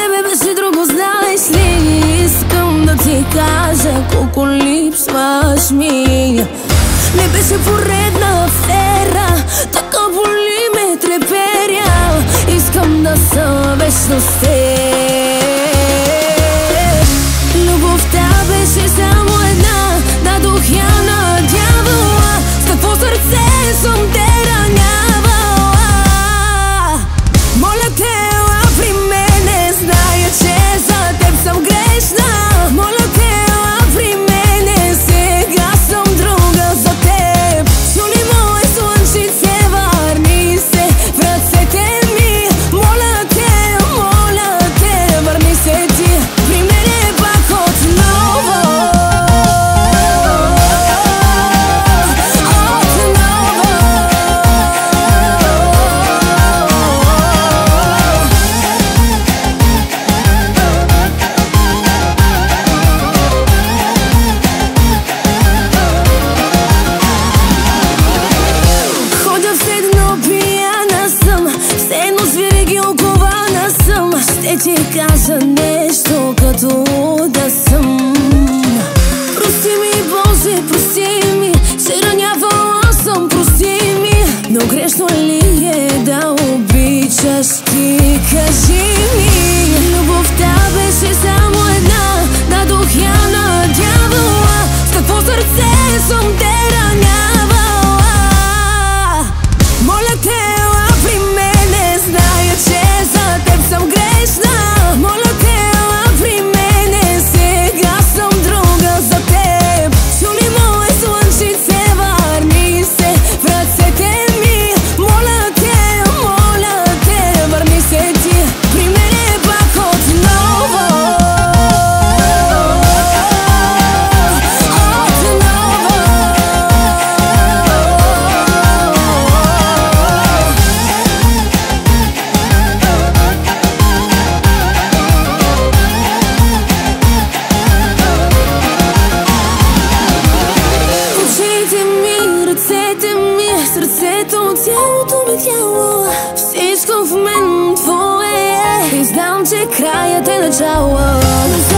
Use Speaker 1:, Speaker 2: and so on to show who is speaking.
Speaker 1: тебе беше друго, знаеш ли? Искам да ти кажа колко липсваш ми. Не беше поредна афера, така боли ме треперя. Искам да съм вечно с теб. Любовта беше само една, дадох я на дявола. С какво сърце съм те ранявала? Моля те, ела при мене, зная, че за теб съм грешна. Моля те, ела при мене, сега съм друга за теб. Чули мое слънчице, върни се в ръцете ми. Моля те, върни се ти при мене пак отново. Ходя все едно пияна съм, все едно с винаги окована съм. Ще ти кажа нещо като да съм. Прости ми, Боже, прости ми, че ранявала съм, прости ми. Но грешно ли е да обичаш ти, кажи ми? Любовта беше само една, дадох я на дявола. С какво сърце съм те ранявала? Моля те, ела при мене, зная, че за теб съм грешна. Моля те, ела при мене, сега съм друга за теб. Чули мое слънчице, върни се в ръцете ми. Моля те, върни се ти при мене пак отново. Очите ми, ръцете ми, сърцето, цялото ми тяло, всичко в мен твое е. И знам, че краят е начало.